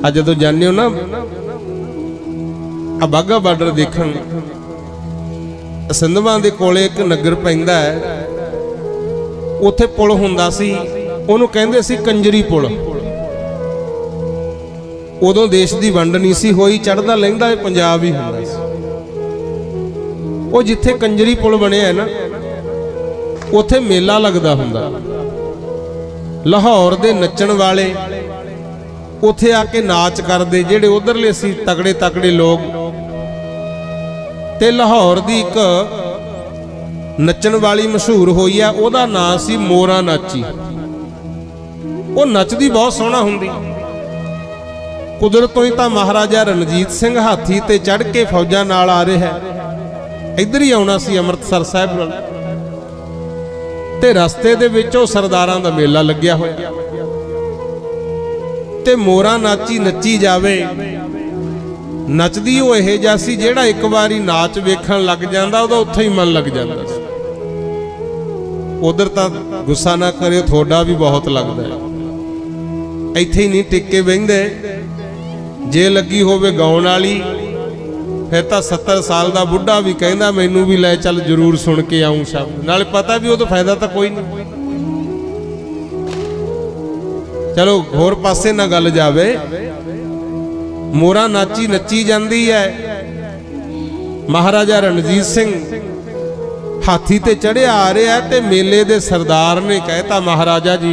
अज जदों जाने हो ना बाघा बार्डर देखण, सिंधवां दे कोले एक नगर पैंदा है, उत्थे पुल हुंदा सी, उहनूं कहंदे सी कंजरी पुल। उदों देश दी वंड नहीं सी होई, चढ़दा लहिंदा पंजाब ही हुंदा सी। वो जिथे कंजरी पुल बनिया है ना, उत्थे मेला लगदा हुंदा। लाहौर दे नच्चण वाले उत्थे आके नाच करदे, जिहड़े उधरले सी तगड़े तगड़े लोग। ते लाहौर दी एक नच्चण वाली मशहूर होई है, ओहदा नाम सी मोरा नाची। वो नचदी बहुत सोहना हुंदी। कुदरतों ही तां महाराजा रणजीत सिंह हाथी ते चढ़ के फौजां नाल आ रहा है, इधर ही आउणा सी अमृतसर साहिब नाल। ते रस्ते दे विच ओह सरदारां दा मेला लग्या होया, ते मोरा नाची नच्ची जावे। नचदी वो इह जिहा सी जिहड़ा एक बारी नाच वेखण लग जांदा उहदा उत्थे ही मन लग जांदा सी। उधर तां गुस्सा ना करिओ, थोड़ा भी बहुत लगदा है। इत्थे ही नहीं टिक के बहिंदे, जे लगी होवे गाउण वाली फिर तां 70 साल का बुढ़ा भी कहंदा मैनू भी लै चल, जरूर सुन के आऊँ शब्द। नाले पता भी वो तो फायदा तो कोई नहीं। चलो होर पासे ना गल जावे। मोरा नाची नच्ची जांदी है। महाराजा रणजीत सिंह हाथी ते चढ़िया आ रहा है, ते मेले दे सरदार ने कहता महाराजा जी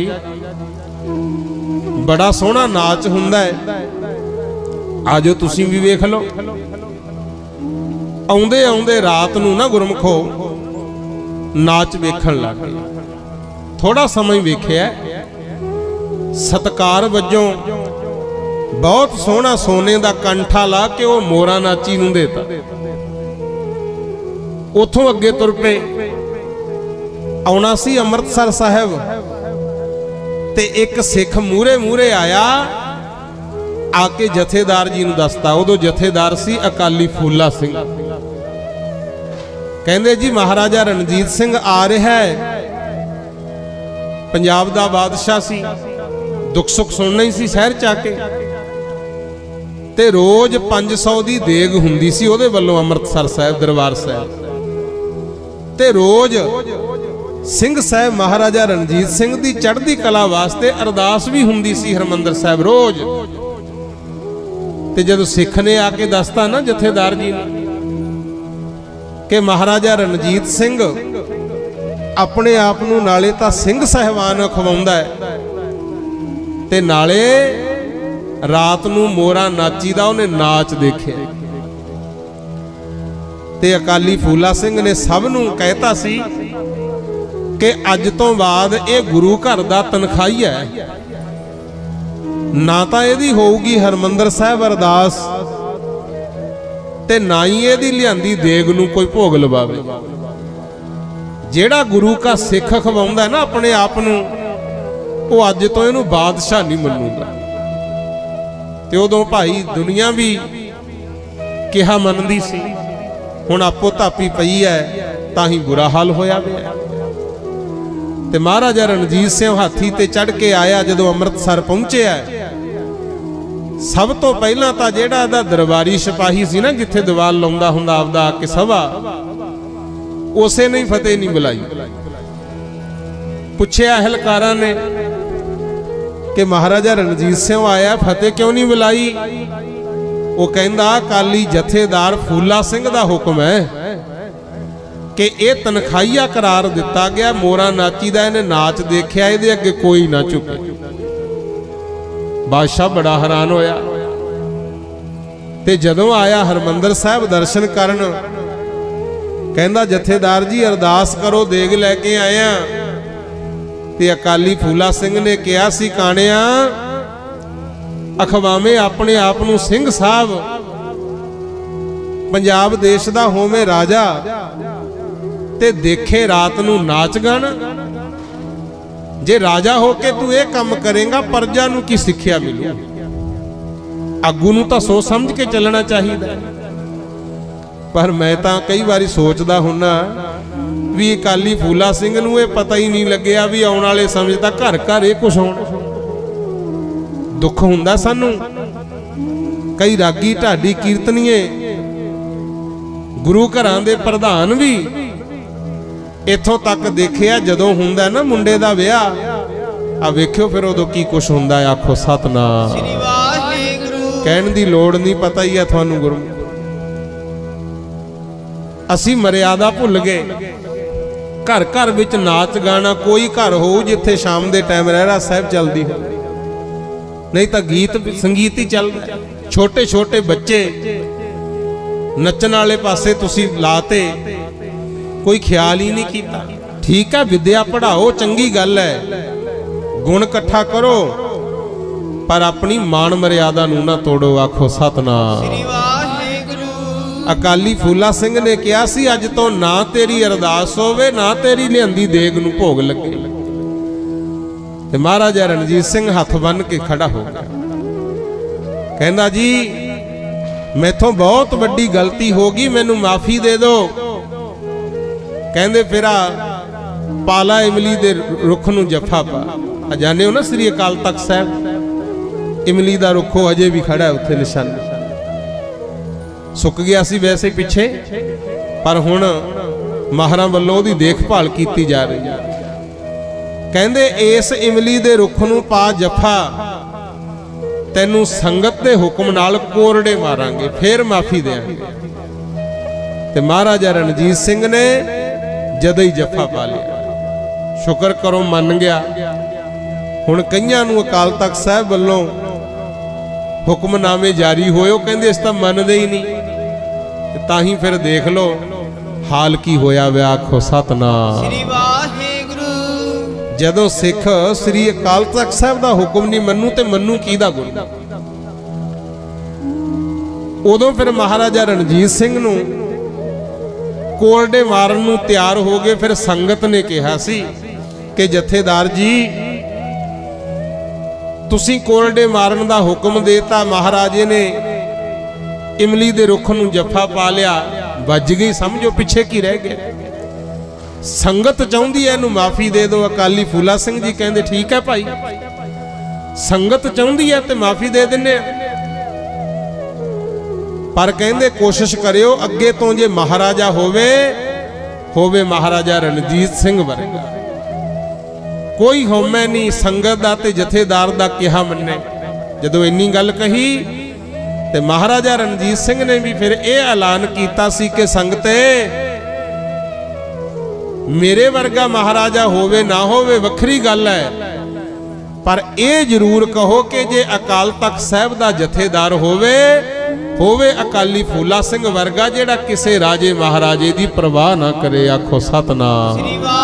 बड़ा सोहना नाच हुंदा है, आजो तुसीं भी वेख लो। आउंदे आउंदे रात नूं ना गुरमुखो नाच वेखण लग गए। थोड़ा समय वेखिया, सत्कार वजों बहुत सोहना सोने का कंठा ला के वो मोरा नाची नूं देता। उथों अगे तुर पे आउणा सी अमृतसर साहिब, ते एक सिख मूरे मूरे आया, आके जथेदार जी नूं दसता। उदों जथेदार सी अकाली फूला सिंह। कहंदे जी महाराजा रणजीत सिंह आ रहा है। पंजाब दा बादशाह सी, दुख सुख सुनना ही सी शहर च आके। ते रोज 500 दी देग हुंदी सी उहदे वल्लों अमृतसर साहिब दरबार साहिब। ते रोज सिंह साहिब महाराजा रणजीत सिंह दी चढ़दी कला वास्ते अरदास भी हुंदी सी हरमंदर साहिब रोज। ते जदों सिख ने आके दसता ना जथेदार जी ने कि महाराजा रणजीत सिंह अपने आप नूं नाले तां सिंह साहिबान खवाउंदा है, ते नाले रात नूं मोरा नाची दा उहने नाच देखिया। ते अकाली फूला सिंह ने सब नूं कहता सी कि अज तो बाद ये गुरु घर दा तनखाही है, ना तां इहदी होऊगी हरमंदर साहिब अरदास, ते ना ही इहदी लिआंदी देग नूं कोई भोग लवावे। जेड़ा गुरु का सिख खवाउंदा ना अपने आप नूं, वो अज तो इहनूं बादशाह नहीं मनूगा। ते उदों भाई दुनिया भी किहा मनदी सी, हुण आपो धापी पई है, तां ही बुरा हाल होया पिया। ते महाराजा रणजीत सिंह हाथी ते चढ़ के आया। जदों अमृतसर पहुंचिया, सब तो पहला तां जेड़ा इहदा दरबारी सिपाही सी ना, जिथे दीवाल लाउंदा हुंदा आपदा आके सभा, उसे ने फतेह नहीं बुलाई। पुछया अहलकारां ने कि महाराजा रणजीत सिंह आया, फतेह क्यों नहीं बुलाई? वो कहंदा अकाली जथेदार फूला सिंह दा हुक्म है कि यह तनखाइया करार दिता गया। मोरा नाची दा इहने नाच देखिया, इहदे अगे कोई ना झुके। बादशाह बड़ा हैरान होया। ते जदों आया हरमंदर साहिब दर्शन करन, कहंदा जथेदार जी अरदास करो, देग लैके आया। ते अकाली फूला सिंह ने कहा सी काणिया अखवावे अपने आप नूं सिंह साहब, पंजाब देश दा होवे राजा, ते देखे रात नूं नाच गाना। जे राजा होके तू ये काम करेगा, प्रजा नूं की सिक्ख्या मिलू? आगू नूं तां सोच समझ के चलना चाहिए। पर मैं तां कई बारी सोचदा हुन्ना भी अकाली फूला सिंह नूं ये पता ही नहीं लग्या भी आउण वाले समय तक घर घर ये कुछ होना। दुख हुंदा सानू कई रागी ढाडी कीर्तनीए गुरु घरां दे प्रधान भी इथों तक देखिया जदों हुंदा ना मुंडे दा विआह आ वेखियो फिर उदों की कुछ हुंदा है। आखो सतनाम श्री वाहिगुरू। कहण दी लोड़ नहीं, पता ही है तुहानूं गुरु। असी मर्यादा भुल गए। घर घर विच नाच गाना, कोई घर हो जिथे शाम के टाइम रहरा साहब चलती हो, नहीं तो गीत संगीत ही चल रहा। छोटे छोटे बच्चे नचन वाले पासे तुसी लाते, कोई ख्याल ही नहीं किया। ठीक है, विद्या पढ़ाओ, चंगी गल है, गुण इकट्ठा करो, पर अपनी मान मर्यादा नूं ना तोड़ो। आखो सतनाम। अकाली फूला सिंह ने कहा सी, अज तो ना तेरी अरदास होवे, ना तेरी लियांदी देग नूं भोग लगे। ते महाराजा रणजीत सिंह हथ बन के खड़ा हो गया, कहंदा जी मैथों बहुत वड्डी गलती हो गई, मैनू माफी दे दो। कहंदे फिर पाला इमली दे रुख नूं जफा पा। जाने हो ना श्री अकाल तख्त साहब, इमली दा रुखो अजे भी खड़ा है उत्थे निशान। सुक गया सी वैसे पिछे, पर हुण माहरां वल्लों ओहदी देखभाल कीती जा रही है। कहंदे इस इमली दे रुख नूं पा जफा, तैनूं संगत दे हुक्म नाल कोरड़े मारांगे, फिर माफी देंगे। ते महाराजा रणजीत सिंह ने जद ही जफा पा लिया। शुक्र करो मन गया। हुण कईयां नूं अकाल तख्त साहब वल्लों हुक्मनामे जारी होए, कहंदे इस तां मनदे ही नहीं। ताही फिर देख लो हाल की होया वे। आखो सतनाम श्री वाहिगुरू। जदों सिख श्री अकाल तख्त साहब दा हुक्म नहीं मन्नू ते मन्नू कीदा गुरु। उदों फिर महाराजा रणजीत सिंह नूं कोरडे मारन नूं तैयार हो गए। फिर संगत ने कहा सी कि जथेदार जी तुसी कोरडे मारन दा हुक्म देता, महाराजे ने इमली दे रुख नूं जफा पा लिया, बज गई समझो, पिछे की रह गए। संगत चाहुंदी है इहनूं माफी दे दो। अकाली फूला सिंह जी कहंदे ठीक है भाई, संगत चाहुंदी है ते माफी दे दिंदे आ, पर कहंदे कोशिश करियो अगे तो जे महाराजा होवे महाराजा रणजीत सिंह वर्गा। कोई होमे नहीं, संगत दा ते जथेदार दा कहा मन्ने। जदों इन्नी गल कही ते महाराजा रणजीत सिंह ने भी फिर यह ऐलान किया सी कि संगते मेरे वर्गा महाराजा होवे ना होवे वखरी गल है, पर यह जरूर कहो कि जे अकाल तख्त साहब दा जथेदार होवे अकाली फूला सिंह वर्गा, जेड़ा किसे राजे महाराजे दी परवाह ना करे। आखो सतनाम।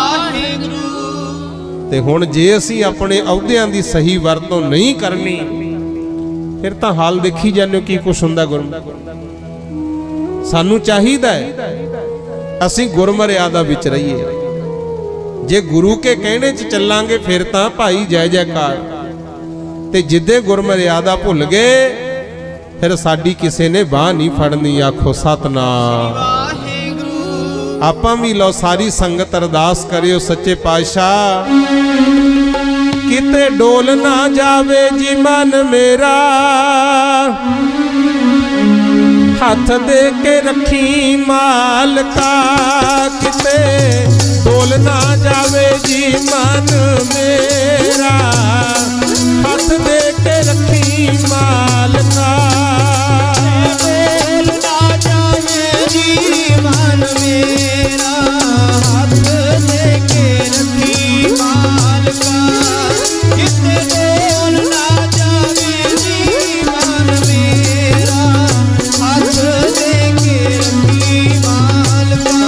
ते हुण जे असीं अपने अहुदियां दी सही वरतों नहीं करनी, फिर तां हाल देखी जाने की कुछ हुंदा गुरु। सानू चाहिदा है असीं गुरमर्यादा विच रहीए। जे गुरु के कहने च चलांगे फिर तां भाई जय जयकार, ते जिद्दे गुरमर्यादा भुल गए फिर साडी किसे ने बाह नहीं फड़नी। आखो सतनाम। आपां भी लो सारी संगत अरदास करियो सच्चे पातशाह, किते डोल ना जावे जी मन मेरा, हाथ दे के रखी मालका। किते डोल ना जावे जी मन मेरा, हाथ दे के रखी मालका। डोल ना जावे जी मन मेरा, हाथ दे के रखी मालका। किते डोल ना जावे जी मन मेरा, हाथ दे के रखी मालका।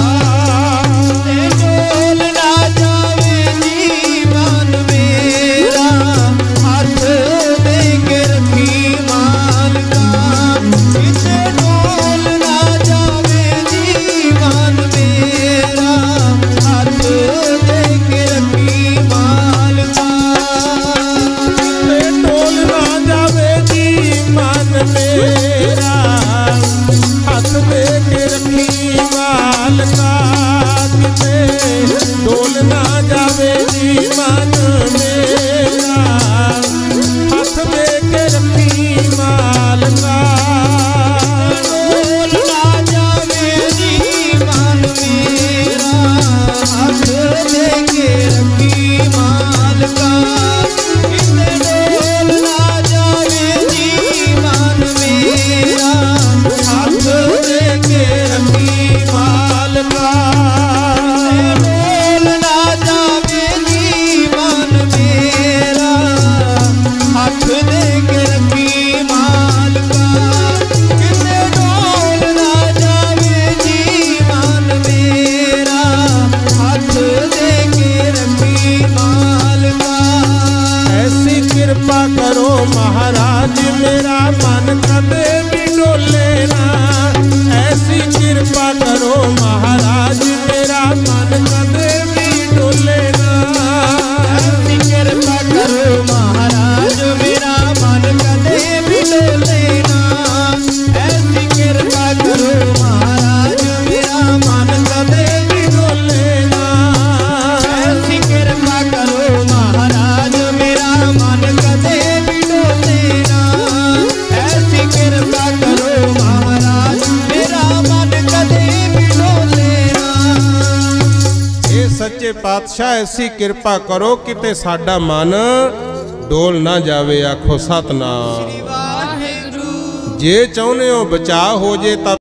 डोल ना जावे जी मन मेरा, हाथ दे के रखी मालका। किते डोल ना जावे जी मन मेरा, हाथ दे के रखी मालका। किते डोल ना जावे जी मन मेरा, हाथ दे के रखी मालका। किते डोल ना जावे जी मन मेरा, हाथ दे के रखी मालका। पातशाह ऐसी कृपा करो किते साडा मन डोल ना जावे। आखो सतनाम। जे चाहुंदे हो बचा हो जे तां